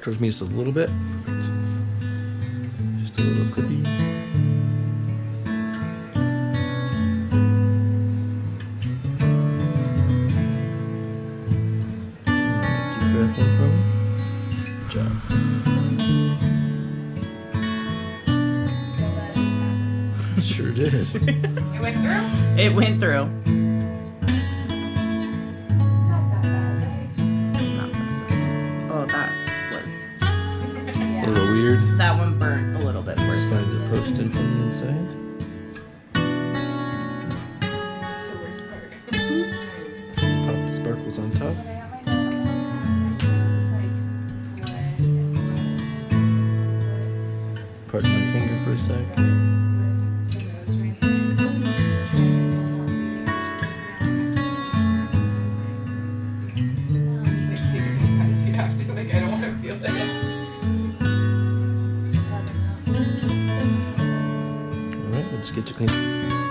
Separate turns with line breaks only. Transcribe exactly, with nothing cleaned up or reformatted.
towards me just a little bit. Perfect. Just a little clippy. Deep breath in for me. Good job. Sure did.
It went through?
It went through.
Not that bad, right?
Not that bad. Oh, that was.
A
Yeah.
little weird.
That one burnt a little bit worse.
Slide the post in from the inside.
That's the worst part.
Pop the sparkles on top.
But I got my neck just like red and red.
Part my finger for a sec.
Like, I don't want to feel it.
Alright, we'll just get you clean.